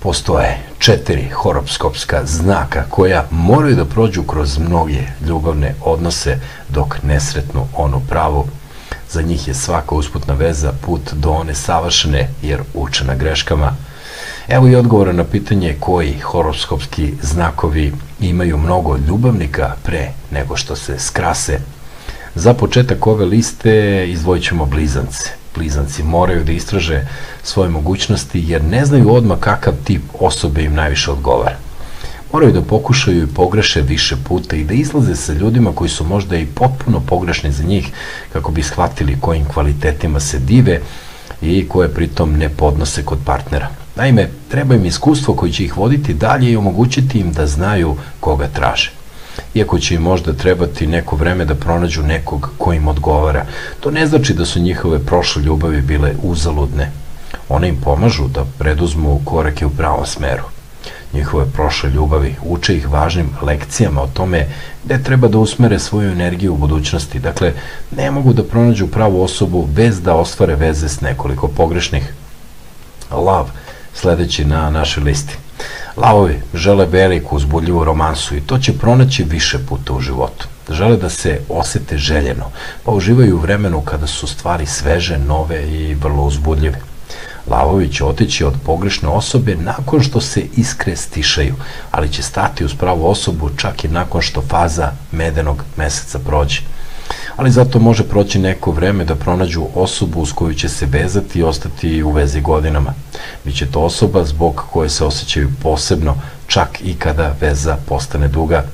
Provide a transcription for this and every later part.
Postoje 4 horoskopska znaka koja moraju da prođu kroz mnoge ljubavne odnose dok ne sretnu onu pravu. Za njih je svaka usputna veza put do one savršene jer uče na greškama. Evo i odgovora na pitanje koji horoskopski znakovi imaju mnogo ljubavnika pre nego što se skrase. Za početak ove liste izdvojit ćemo blizance. Blizanci moraju da istraže svoje mogućnosti jer ne znaju odmah kakav tip osobe im najviše odgovara. Moraju da pokušaju i pogreše više puta i da izlaze sa ljudima koji su možda i potpuno pogrešni za njih kako bi shvatili kojim kvalitetima se dive i koje pritom ne podnose kod partnera. Naime, treba im iskustvo koje će ih voditi dalje i omogućiti im da znaju koga traže. Iako će im možda trebati neko vreme da pronađu nekog ko im odgovara, to ne znači da su njihove prošle ljubavi bile uzaludne. One im pomažu da preduzmu korake u pravom smeru. Njihove prošle ljubavi uče ih važnim lekcijama o tome gde treba da usmere svoju energiju u budućnosti. Dakle, ne mogu da pronađu pravu osobu bez da ostvare veze s nekoliko pogrešnih. Lav, sledeći na našoj listi. Lavovi žele veliku uzbudljivu romansu i to će pronaći više puta u životu. Žele da se osete željeno, pa uživaju u vremenu kada su stvari sveže, nove i vrlo uzbudljive. Lavovi će otići od pogrešne osobe nakon što se iskre stišaju, ali će stati uz pravu osobu čak i nakon što faza medenog meseca prođe. Ali zato može proći neko vreme da pronađu osobu uz koju će se vezati i ostati u vezi godinama. Biće to osoba zbog koje se osjećaju posebno, čak i kada veza postane duga.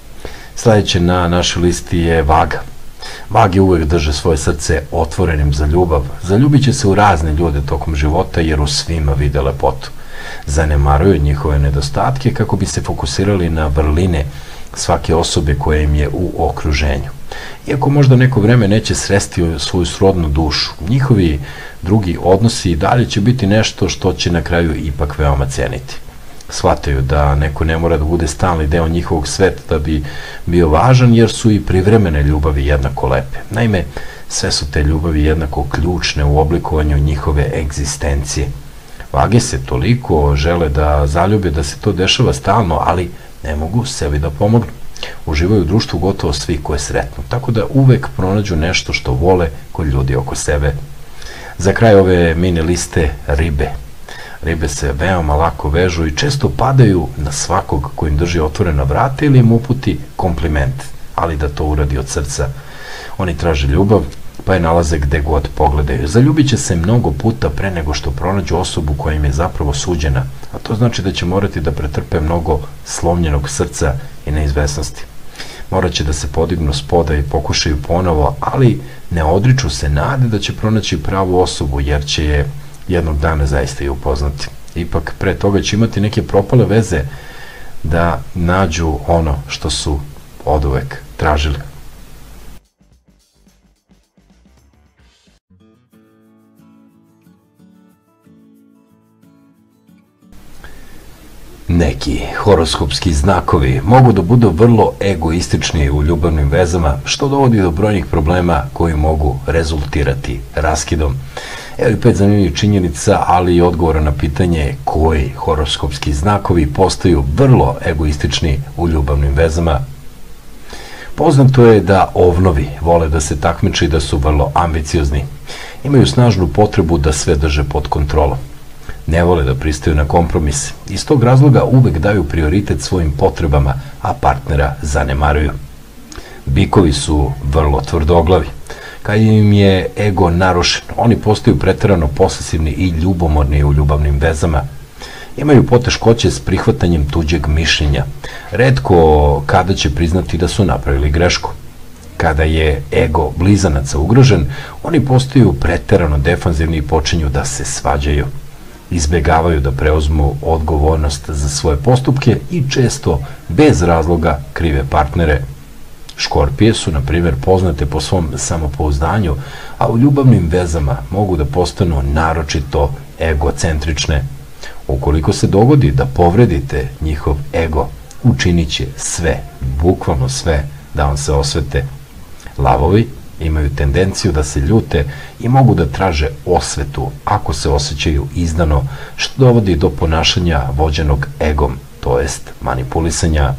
Sledeće na našoj listi je Vaga. Vage uvek drže svoje srce otvorenim za ljubav. Zaljubit će se u razne ljude tokom života jer u svima vide lepotu. Zanemaruju njihove nedostatke kako bi se fokusirali na vrline svake osobe koja im je u okruženju. Iako možda neko vreme neće sresti svoju srodnu dušu, njihovi drugi odnosi i dalje će biti nešto što će na kraju ipak veoma ceniti. Shvataju da neko ne mora da bude stalni deo njihovog sveta da bi bio važan, jer su i privremene ljubavi jednako lepe. Naime, sve su te ljubavi jednako ključne u oblikovanju njihove egzistencije. Vage se toliko žele da zaljube da se to dešava stalno, ali ne mogu sebi da pomognu. Uživaju u društvu gotovo svi koje sretnu, tako da uvek pronađu nešto što vole kod ljudi oko sebe. Za kraj ove mini liste ribe. Ribe se veoma lako vežu i često padaju na svakog ko im drži otvorena vrata ili im uputi kompliment, ali da to uradi od srca. Oni traže ljubav, pa je nalaze gde god pogledaju. Zaljubit će se mnogo puta pre nego što pronađu osobu koja im je zapravo suđena, a to znači da će morati da pretrpe mnogo slomljenog srca i neizvesnosti. Morat će da se podignu s poda i pokušaju ponovo, ali ne odriču se nade da će pronaći pravu osobu, jer će je jednog dana zaista i upoznati. Ipak, pre toga će imati neke propale veze da nađu ono što su oduvek tražili. Neki horoskopski znakovi mogu da budu vrlo egoistični u ljubavnim vezama, što dovodi do brojnih problema koji mogu rezultirati raskidom. Evo i 5 zanimljivih činjenica, ali i odgovora na pitanje koji horoskopski znakovi postaju vrlo egoistični u ljubavnim vezama. Poznato je da ovnovi vole da se takmiče i da su vrlo ambiciozni. Imaju snažnu potrebu da sve drže pod kontrolom. Ne vole da pristaju na kompromis. Iz tog razloga uvek daju prioritet svojim potrebama, a partnera zanemaruju. Bikovi su vrlo tvrdoglavi. Kad im je ego narušen, oni postaju preterano posesivni i ljubomorni u ljubavnim vezama. Imaju poteškoće s prihvatanjem tuđeg mišljenja. Retko kada će priznati da su napravili grešku. Kada je ego blizanaca ugrožen, oni postaju preterano defanzivni i počinju da se svađaju. Izbegavaju da preuzmu odgovornost za svoje postupke i često bez razloga krive partnere. Škorpije su, na primjer, poznate po svom samopouzdanju, a u ljubavnim vezama mogu da postanu naročito egocentrične. Ukoliko se dogodi da povredite njihov ego, učinit će sve, bukvalno sve, da vam se osvete. Lavovi Imaju tendenciju da se ljute i mogu da traže osvetu ako se osjećaju izdano, što dovodi do ponašanja vođenog egom, to jest manipulisanja.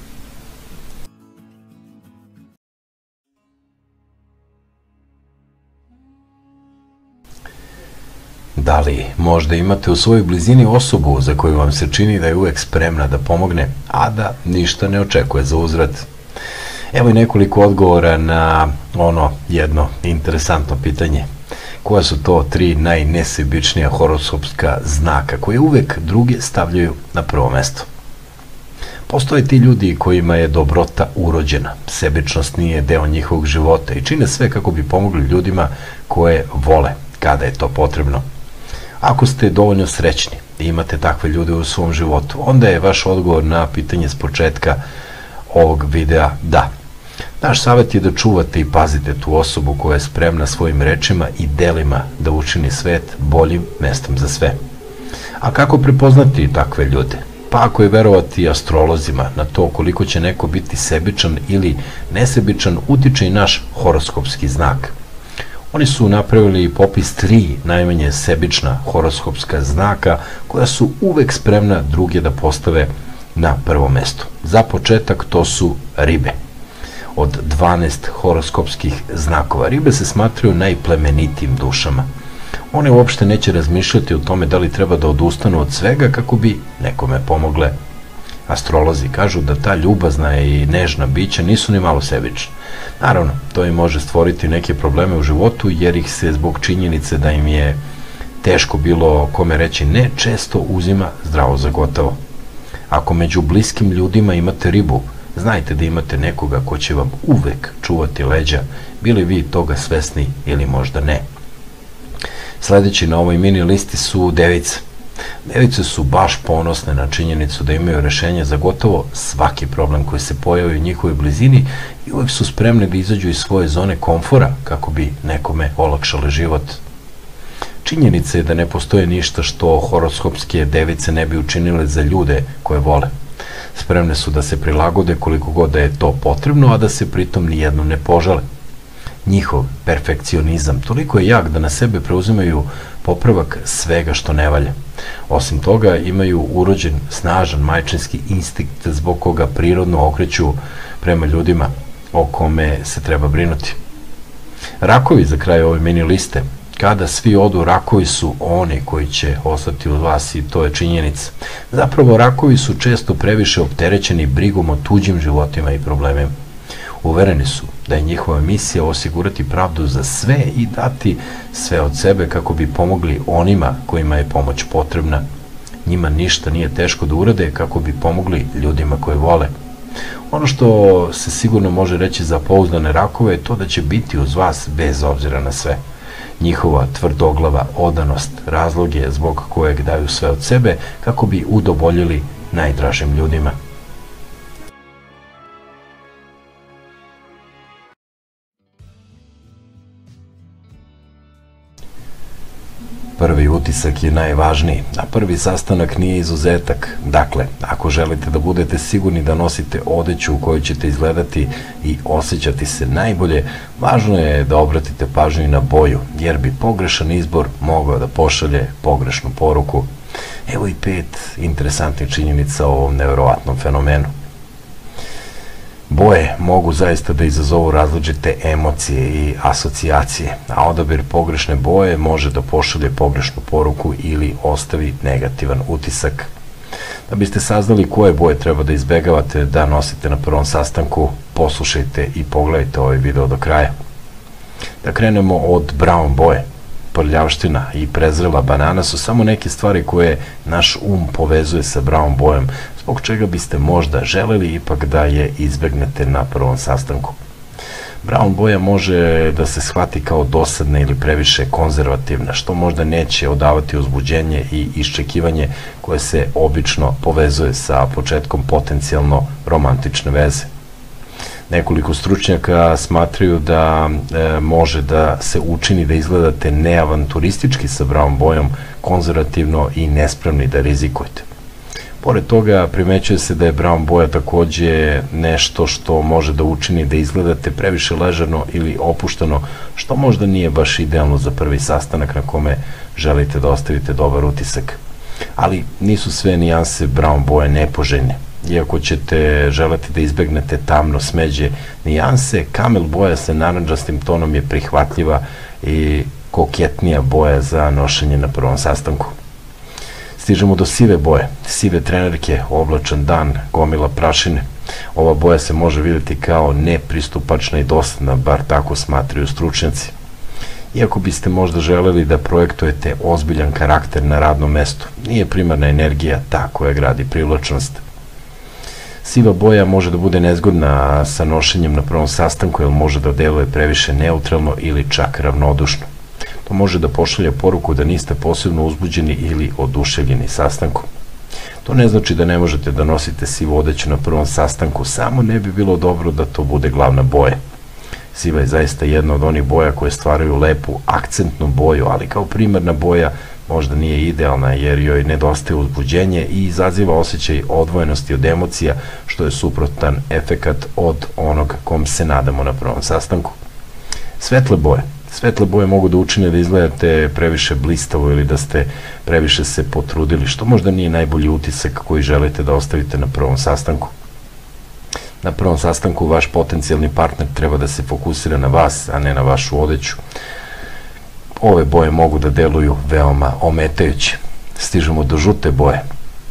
Da li možda imate u svojoj blizini osobu za koju vam se čini da je uvek spremna da pomogne, a da ništa ne očekuje za uzvrat? Evo i nekoliko odgovora na ono jedno interesantno pitanje. Koja su to 3 najnesebičnija horoskopska znaka koje uvek druge stavljaju na prvo mesto? Postoje ti ljudi kojima je dobrota urođena, sebičnost nije deo njihovog života i čine sve kako bi pomogli ljudima koje vole, kada je to potrebno. Ako ste dovoljno srećni i imate takve ljude u svom životu, onda je vaš odgovor na pitanje s početka ovog videa da. Naš savjet je da čuvate i pazite tu osobu koja je spremna svojim rečima i delima da učini svet boljim mestom za sve. A kako prepoznati takve ljude? Pa ako je verovati astrolozima na to koliko će neko biti sebičan ili nesebičan, utiče i naš horoskopski znak. Oni su napravili popis 3 najmanje sebična horoskopska znaka koja su uvek spremna druge da postave na prvo mesto. Za početak to su ribe. Od 12 horoskopskih znakova ribe se smatraju najplemenitijim dušama. One uopšte neće razmišljati o tome da li treba da odustanu od svega kako bi nekome pomogle. Astrolozi kažu da ta ljubazna i nežna bića nisu ni malo sebična. Naravno, to im može stvoriti neke probleme u životu jer ih se zbog činjenice da im je teško bilo kome reći ne, često uzima zdravo za gotovo. Ako među bliskim ljudima imate ribu, znajte da imate nekoga ko će vam uvek čuvati leđa, bili vi toga svesni ili možda ne. Sledeći na ovoj mini listi su device. Device su baš ponosne na činjenicu da imaju rešenje za gotovo svaki problem koji se pojavi u njihovoj blizini i uvek su spremne da izađu iz svoje zone komfora kako bi nekome olakšale život. Činjenica je da ne postoje ništa što horoskopske device ne bi učinile za ljude koje vole. Spremne su da se prilagode koliko god da je to potrebno, a da se pritom nijednom ne požale. Njihov perfekcionizam toliko je jak da na sebe preuzimaju popravak svega što ne valja. Osim toga, imaju urođen snažan majčinski instinkt zbog koga prirodno okreću prema ljudima o kome se treba brinuti. Rakovi za kraj ove mini liste. Kada svi odu, rakovi su oni koji će ostati uz vas i to je činjenica. Zapravo, rakovi su često previše opterećeni brigom o tuđim životima i problemima. Uvereni su da je njihova misija osigurati pravdu za sve i dati sve od sebe kako bi pomogli onima kojima je pomoć potrebna. Njima ništa nije teško da urade kako bi pomogli ljudima koje vole. Ono što se sigurno može reći za pouzdane rakove je to da će biti uz vas bez obzira na sve. Njihova tvrdoglava odanost razlog je zbog kojeg daju sve od sebe kako bi udovoljili najdražim ljudima. Prvi utisak je najvažniji, a prvi sastanak nije izuzetak. Dakle, ako želite da budete sigurni da nosite odeću u kojoj ćete izgledati i osjećati se najbolje, važno je da obratite pažnju i na boju, jer bi pogrešan izbor mogao da pošalje pogrešnu poruku. Evo i 5 interesantnih činjenica o ovom neverovatnom fenomenu. Boje mogu zaista da izazovu različite emocije i asocijacije, a odabir pogrešne boje može da pošalje pogrešnu poruku ili ostavi negativan utisak. Da biste saznali koje boje treba da izbegavate da nosite na prvom sastanku, poslušajte i pogledajte ovaj video do kraja. Da krenemo od brown boje. Prljavština i prezrela banana su samo neke stvari koje naš povezuje sa brown bojom, zbog čega biste možda želeli ipak da je izbegnete na prvom sastanku. Brown boja može da se shvati kao dosadna ili previše konzervativna, što možda neće odavati uzbuđenje i iščekivanje koje se obično povezuje sa početkom potencijalno romantične veze. Nekoliko stručnjaka smatraju da može da se učini da izgledate neavanturistički sa brown bojom, konzervativno i nespremni da rizikujete. Pored toga, primećuje se da je brown boja takođe nešto što može da učini da izgledate previše ležano ili opušteno, što možda nije baš idealno za prvi sastanak na kome želite da ostavite dobar utisak. Ali nisu sve nijanse brown boje nepoželjne. Iako ćete želeti da izbegnete tamno smeđe nijanse, kamel boja sa narandžastim tonom je prihvatljiva i koketnija boja za nošenje na prvom sastanku. Stižemo do sive boje, sive trenerke, oblačan dan, gomila prašine. Ova boja se može vidjeti kao nepristupačna i dosadna, bar tako smatraju stručnjaci. Iako biste možda želeli da projektujete ozbiljan karakter na radnom mestu, nije primarna energija ta koja gradi privlačnost. Siva boja može da bude nezgodna sa nošenjem na prvom sastanku, jer može da deluje previše neutralno ili čak ravnodušno. To može da pošalje poruku da niste posebno uzbuđeni ili oduševljeni sastankom. To ne znači da ne možete da nosite sivu odeću na prvom sastanku, samo ne bi bilo dobro da to bude glavna boja. Siva je zaista jedna od onih boja koje stvaraju lepu, akcentnu boju, ali kao primarna boja možda nije idealna jer joj nedostaje uzbuđenje i izaziva osjećaj odvojenosti od emocija, što je suprotan efekat od onog kom se nadamo na prvom sastanku. Svetle boje. Svetle boje mogu da učine da izgledate previše blistavo ili da ste previše se potrudili, što možda nije najbolji utisak koji želite da ostavite na prvom sastanku. Na prvom sastanku vaš potencijalni partner treba da se fokusira na vas, a ne na vašu odeću. Ove boje mogu da deluju veoma ometajuće. Stižemo do žute boje.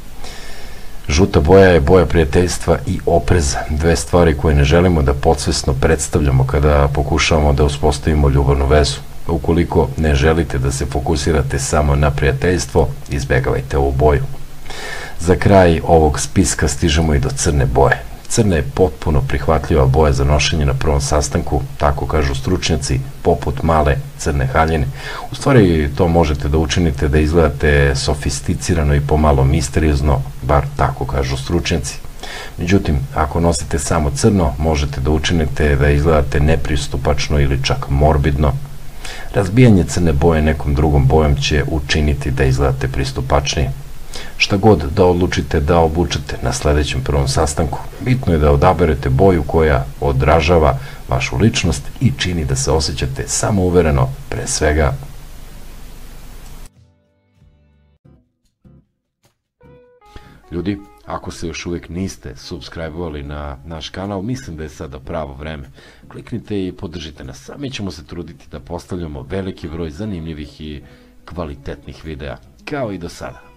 Žuta boja je boja prijateljstva i opreza, dve stvari koje ne želimo da podsvesno predstavljamo kada pokušavamo da uspostavimo ljubavnu vezu. Ukoliko ne želite da se fokusirate samo na prijateljstvo, izbegavajte ovu boju. Za kraj ovog spiska stižemo i do crne boje. Crna je potpuno prihvatljiva boja za nošenje na prvom sastanku, tako kažu stručnjaci, poput male crne haljine. U stvari to možete da učinite da izgledate sofisticirano i pomalo misteriozno, bar tako kažu stručnjaci. Međutim, ako nosite samo crno, možete da učinite da izgledate nepristupačno ili čak morbidno. Razbijanje crne boje nekom drugom bojom će učiniti da izgledate pristupačnije. Šta god da odlučite da obučete na sledećem prvom sastanku, bitno je da odaberete boju koja odražava vašu ličnost i čini da se osjećate samouvereno pre svega. Ljudi, ako se još uvijek niste subscribe-ovali na naš kanal, mislim da je sada pravo vreme. Kliknite i podržite nas, a mi ćemo se truditi da postavljamo veliki broj zanimljivih i kvalitetnih videa, kao i do sada.